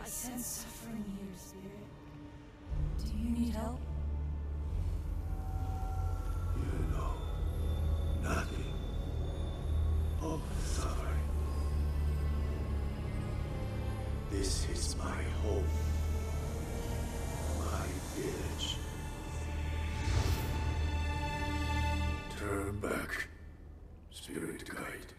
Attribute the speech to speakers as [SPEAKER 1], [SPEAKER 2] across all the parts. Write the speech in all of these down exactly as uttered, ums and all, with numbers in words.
[SPEAKER 1] sense suffering here, Spirit. Do you need help?
[SPEAKER 2] You know nothing of suffering. This is my home, my village. Turn back, Spirit Guide.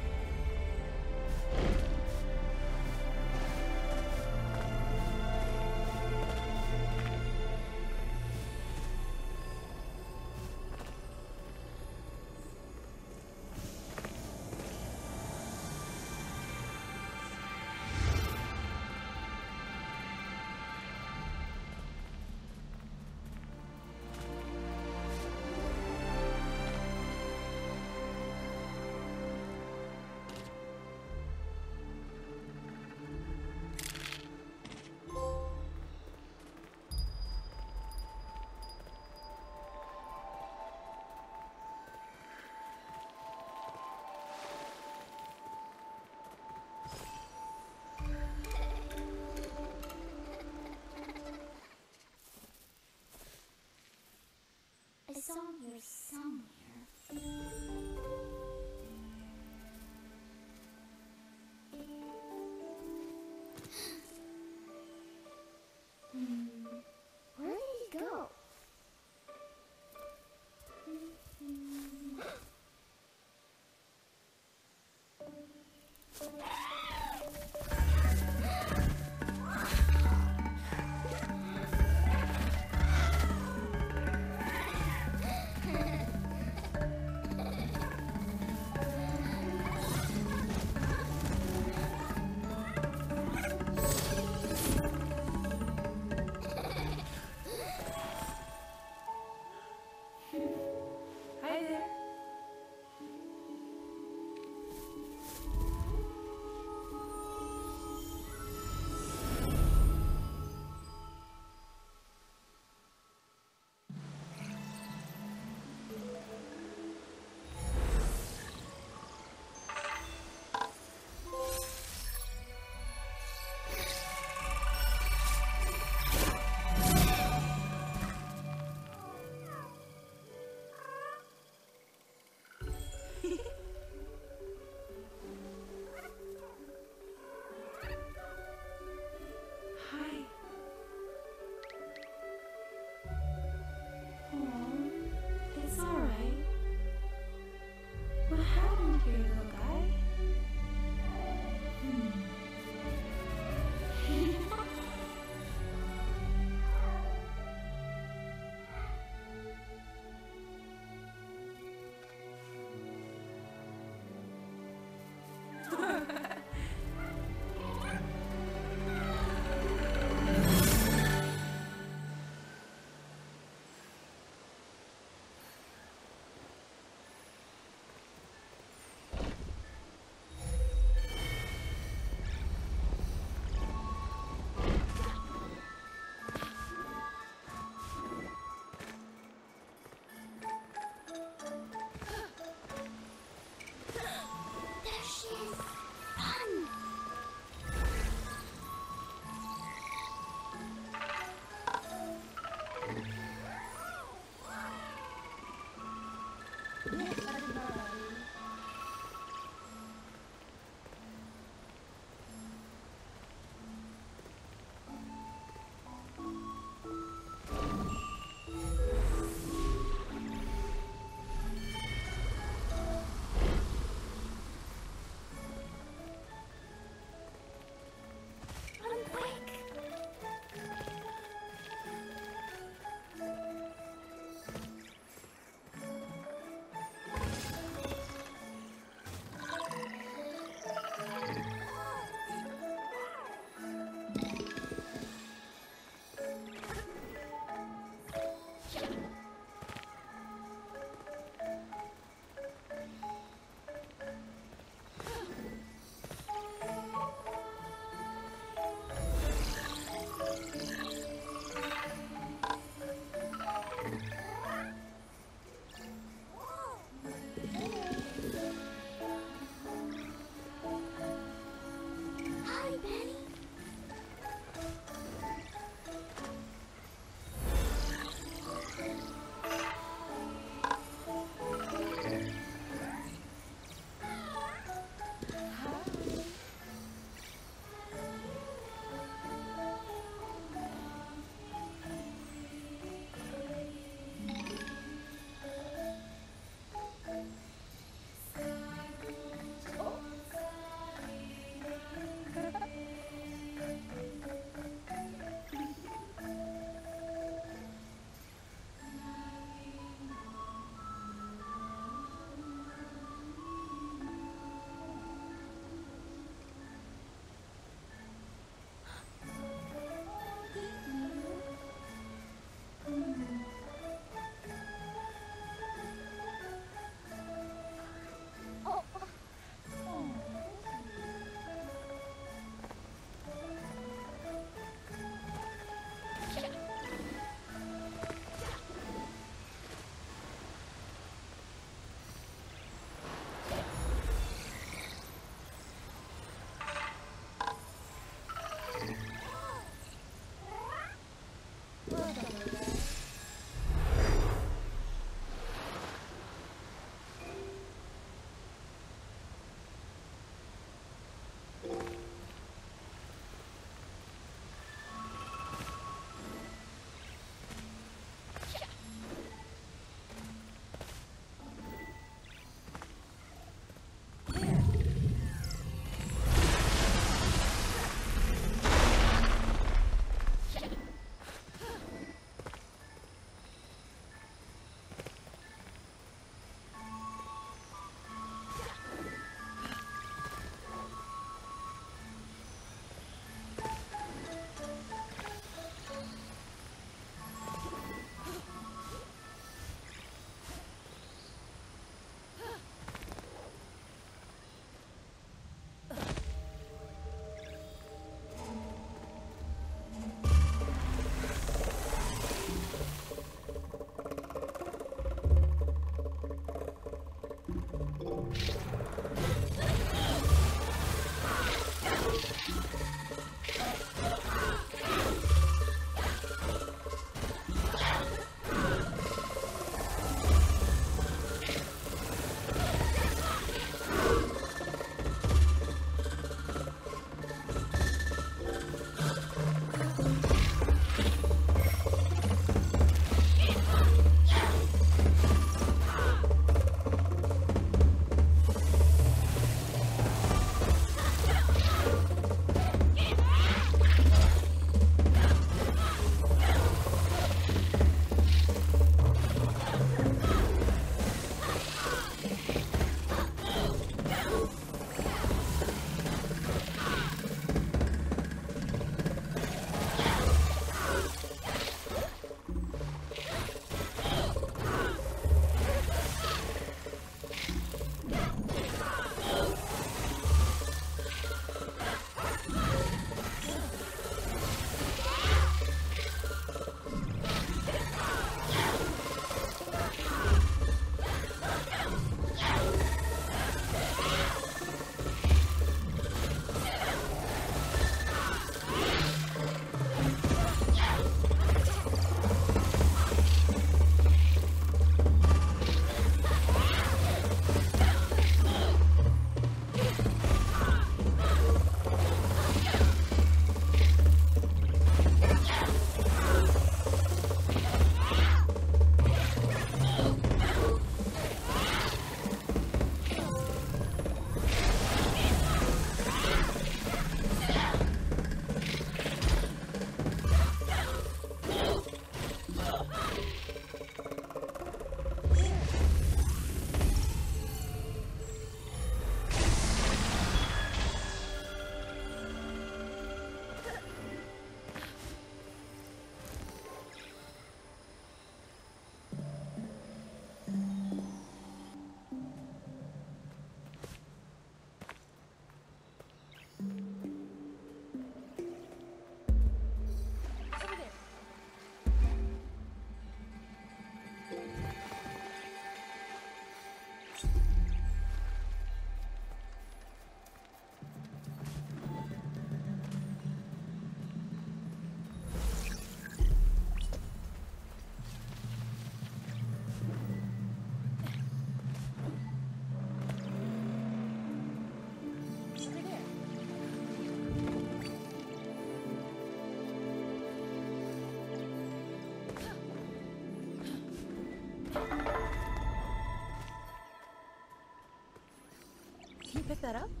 [SPEAKER 3] pick that up?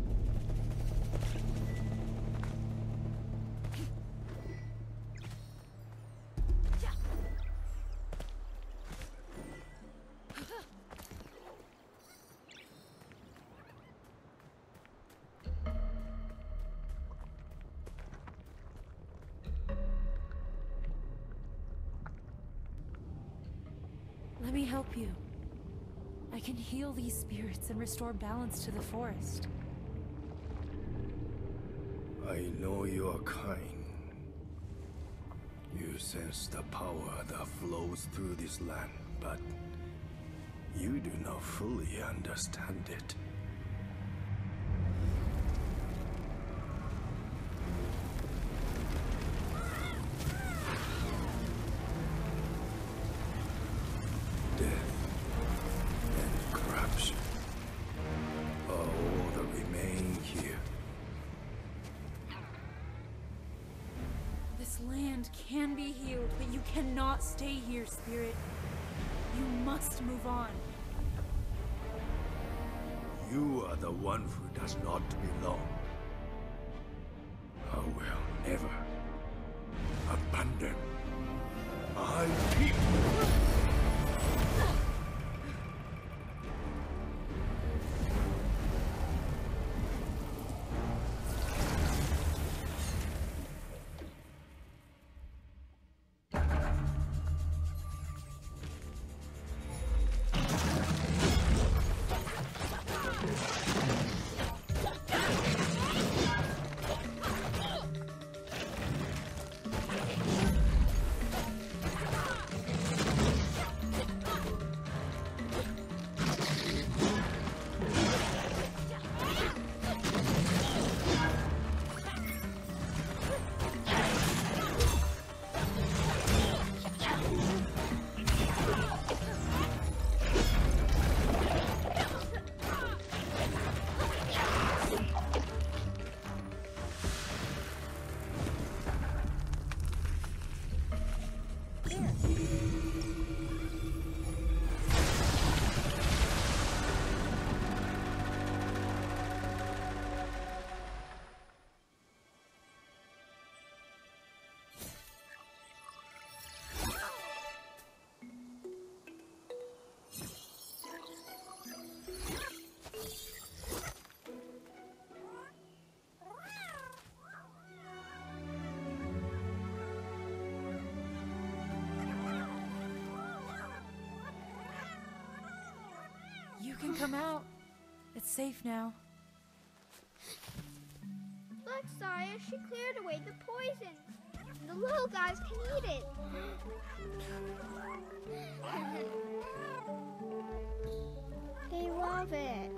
[SPEAKER 3] Let me help you. I can heal these spirits and restore balance to the forest.
[SPEAKER 2] I know you are kind. You sense the power that flows through this land, but you do not fully understand it.
[SPEAKER 3] Can be healed, but you cannot stay here, Spirit. You must move on.
[SPEAKER 2] You are the one who does not belong. I will never abandon my people.
[SPEAKER 3] You can come out. It's safe now.
[SPEAKER 4] Look, Saya, she cleared away the poison. The little guys can eat it. They love it.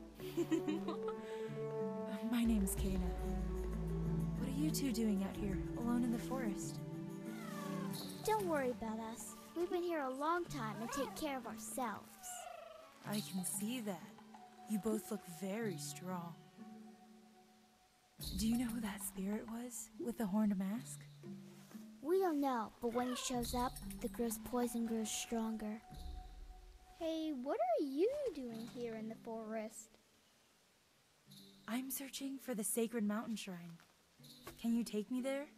[SPEAKER 3] My name's Kana. What are you two doing out here, alone in the forest?
[SPEAKER 4] Don't worry about us. We've been here a long time and take care of ourselves.
[SPEAKER 3] I can see that. You both look very strong. Do you know who that spirit was, with the horned mask?
[SPEAKER 4] We don't know, but when he shows up, the gross poison grows stronger. Hey, what are you doing here in the forest?
[SPEAKER 3] I'm searching for the sacred mountain shrine. Can you take me there?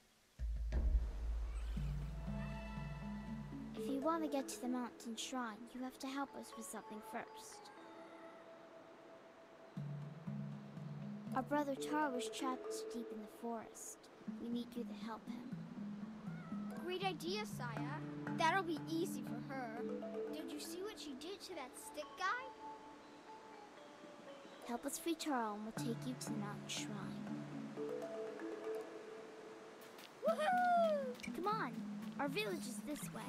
[SPEAKER 4] If you want to get to the mountain shrine, you have to help us with something first. Our brother Taro was trapped deep in the forest. We need you to help him. Great idea, Saya. That'll be easy for her. Did you see what she did to that stick guy? Help us free Taro and we'll take you to the mountain shrine. Woohoo! Come on, our village is this way.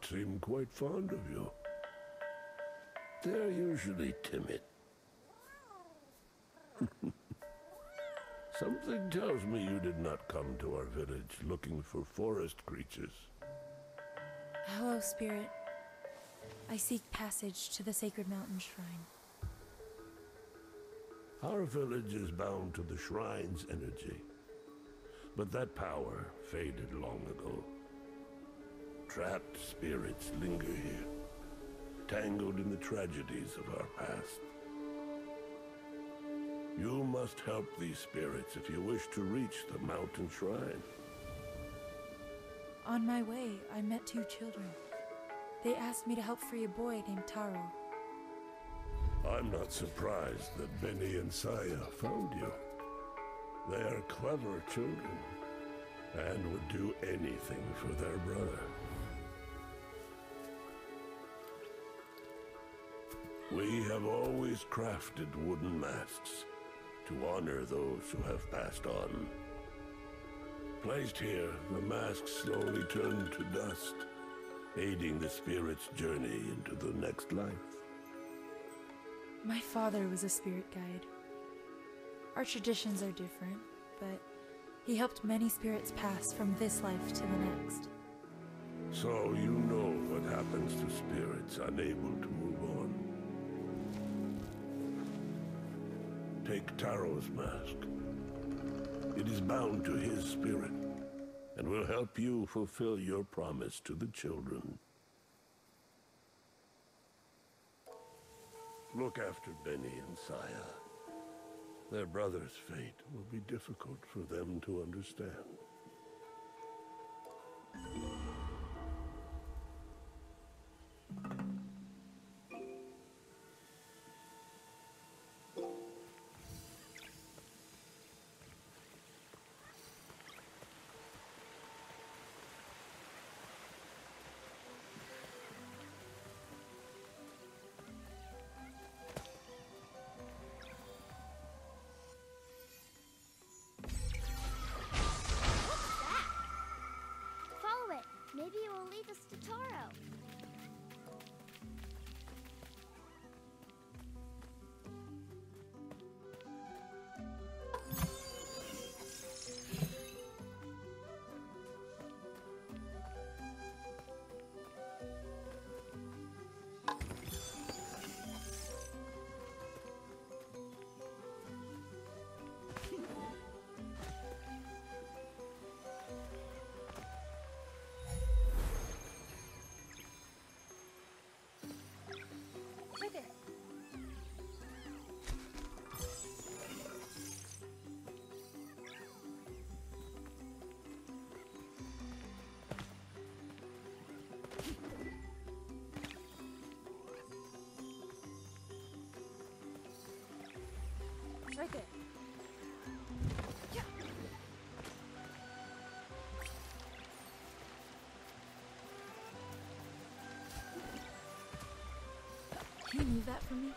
[SPEAKER 5] seem quite fond of you. They're usually timid. Something tells me you did not come to our village looking for forest creatures.
[SPEAKER 3] Hello, Spirit. I seek passage to the Sacred Mountain Shrine.
[SPEAKER 5] Our village is bound to the shrine's energy, but that power faded long ago. Trapped spirits linger here, tangled in the tragedies of our past. You must help these spirits if you wish to reach the mountain shrine.
[SPEAKER 3] On my way, I met two children. They asked me to help free a boy named Taro.
[SPEAKER 5] I'm not surprised that Benny and Saya found you. They are clever children, and would do anything for their brother. We have always crafted wooden masks to honor those who have passed on. Placed here, the masks slowly turn to dust, aiding the spirit's journey into the next life.
[SPEAKER 3] My father was a spirit guide. Our traditions are different, but he helped many spirits pass from this life to the next.
[SPEAKER 5] So you know what happens to spirits unable to move on. Take Taro's mask. It is bound to his spirit, and will help you fulfill your promise to the children. Look after Benny and Saya. Their brother's fate will be difficult for them to understand.
[SPEAKER 4] Maybe it will lead us to Taro.
[SPEAKER 3] Right there. Yeah. Can you move that for me?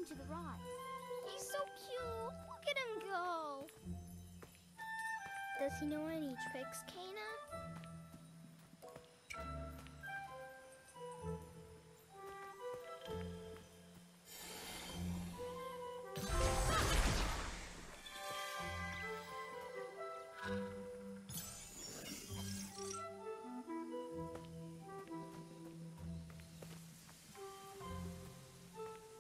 [SPEAKER 4] into the rod. He's so cute. Look at him go. Does he know any tricks, Kana?